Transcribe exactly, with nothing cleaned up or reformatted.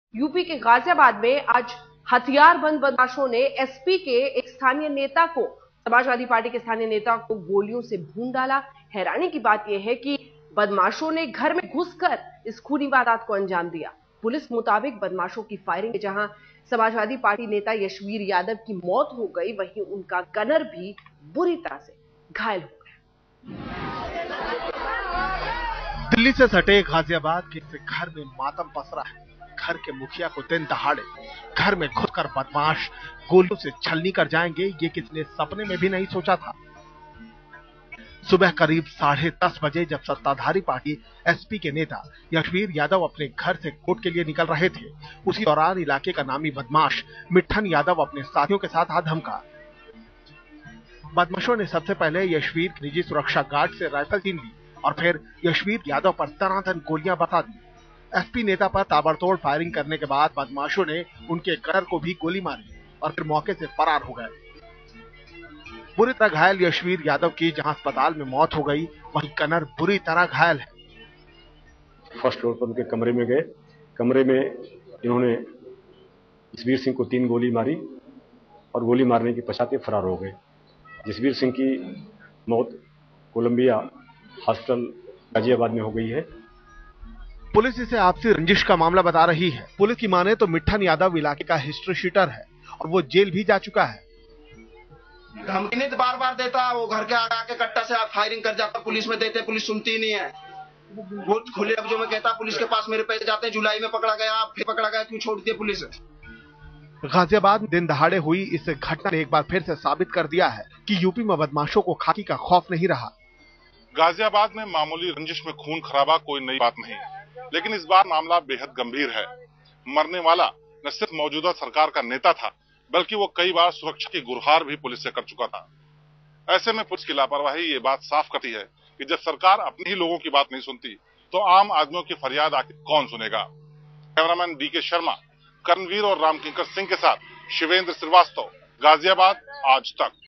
UP के गाजियाबाद में आज हथियारबंद बदमाशों ने एसपी के एक स्थानीय नेता को समाजवादी पार्टी के स्थानीय नेता को गोलियों से भून डाला। हैरानी की बात यह है कि बदमाशों ने घर में घुसकर इस खूनी वारदात को अंजाम दिया। पुलिस मुताबिक बदमाशों की फायरिंग में जहां समाजवादी पार्टी नेता यशवीर यादव की मौत हो गई, वहीं उनका गनर भी बुरी तरह से घायल हो गया। दिल्ली से सटे गाजियाबाद के घर में मातम पसरा है। घर के मुखिया को दिन दहाड़े घर में घुसकर बदमाश गोलियों से छलनी कर जाएंगे, ये किसने सपने में भी नहीं सोचा था। सुबह करीब साढ़े दस बजे जब सत्ताधारी पार्टी एसपी के नेता यशवीर यादव अपने घर से कोर्ट के लिए निकल रहे थे, उसी दौरान इलाके का नामी बदमाश मिट्ठन यादव अपने साथियों के साथ आ धमका। बदमाशों ने सबसे पहले यशवीर के निजी सुरक्षा गार्ड से राइफल छीन ली और फिर यशवीर यादव पर तनातन गोलियां बरसा दी। एसपी नेता पर ताबड़तोड़ फायरिंग करने के बाद बदमाशों ने उनके गनर को भी गोली मारी और फिर मौके से फरार हो गए। बुरी तरह घायल यशवीर यादव की जहां अस्पताल में मौत हो गई, वहीं गनर बुरी तरह घायल है। फर्स्ट फ्लोर पर उनके कमरे में गए। कमरे में इन्होंने जसवीर सिंह को तीन गोली मारी और गोली मारने के पश्चात फरार हो गए। जसवीर सिंह की मौत कोलंबिया हॉस्पिटल गाजियाबाद में हो गई है। पुलिस इसे आपसी रंजिश का मामला बता रही है। पुलिस की माने तो मिट्ठन यादव इलाके का हिस्ट्री शीटर है और वो जेल भी जा चुका है। धमकी तो बार बार देता, वो घर के आगे आके कट्टा से फायरिंग कर जाता, पुलिस में देते, पुलिस सुनती ही नहीं है। वो खुले लफ्जों में कहता पुलिस के पास मेरे पैसे जाते हैं, जुलाई में पकड़ा गया, फिर पकड़ा गया, क्यों छोड़ दिया पुलिस। गाजियाबाद में दिन दहाड़े हुई इस घटना ने एक बार फिर से साबित कर दिया है कि यूपी में बदमाशों को खाकी का खौफ नहीं रहा। गाजियाबाद में मामूली रंजिश में खून खराबा कोई नई बात नहीं, लेकिन इस बार मामला बेहद गंभीर है। मरने वाला न सिर्फ मौजूदा सरकार का नेता था, बल्कि वो कई बार सुरक्षा की गुहार भी पुलिस से कर चुका था। ऐसे में पुलिस की लापरवाही ये बात साफ करती है कि जब सरकार अपने ही लोगों की बात नहीं सुनती, तो आम आदमियों की फरियाद आखिर कौन सुनेगा। कैमरामैन डी के शर्मा, कर्णवीर और रामकिंकर सिंह के साथ शिवेंद्र श्रीवास्तव, गाजियाबाद, आज तक।